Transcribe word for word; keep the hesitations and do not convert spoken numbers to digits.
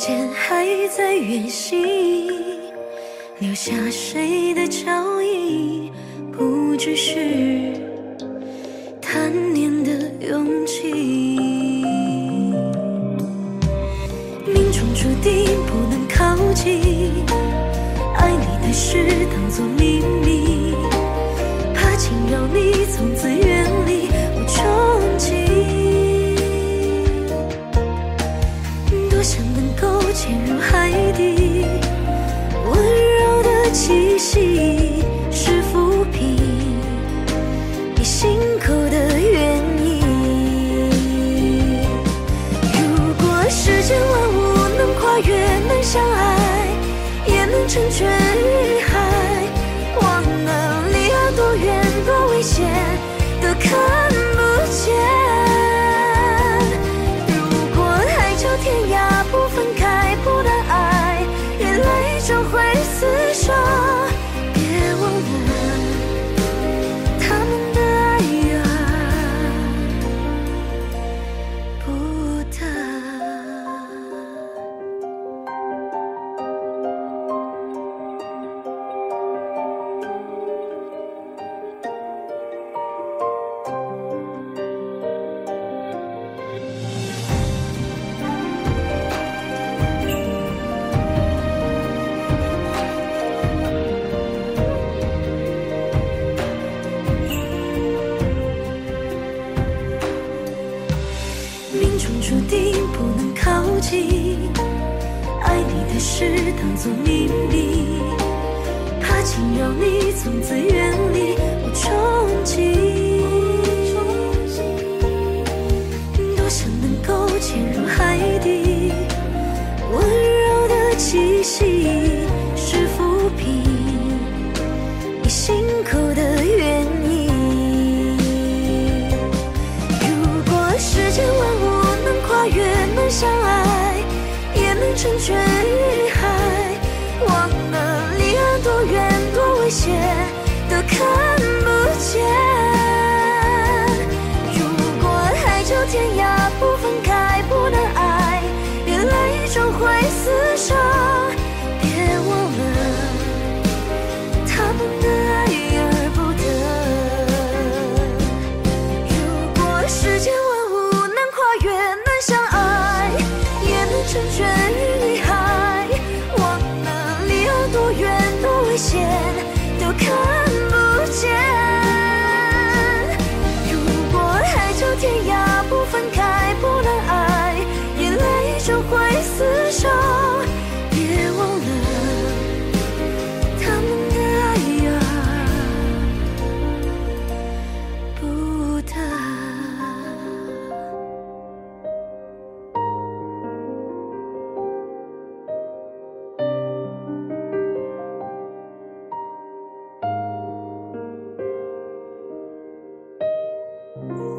间还在远行，留下谁的脚印，不只是贪念的勇气。命中注定不能靠近，爱你的事当作秘密，怕惊扰你，从此远离我憧憬。多想能够潜入海底，温柔的气息是抚平你心口的原因。如果世间万物能跨越，能相爱，也能成全于海，忘了离岸多远多危险都看不见。如果海角天涯不分开，不能爱，眼泪终会厮守。别忘了他们的爱啊，不得。命中注定不能靠近，爱你的事当作秘密，怕惊扰你，从此远离我憧憬。多想能够潜入海底，温柔的气息是抚平你心口的原因。如果世间万物能跨越，能相爱，也能成全于海，忘了离岸多远多危险都看不见。如果海角天涯不分开，不能爱，眼泪终会厮守。别忘了他们的爱而不得。如果世间万物能跨越，能相爱，也能成全于海，忘了离岸多远多危险都看不见。如果海角天涯不分开，不能爱，眼泪终会厮守。别忘了他们的爱啊，不得。 嗯。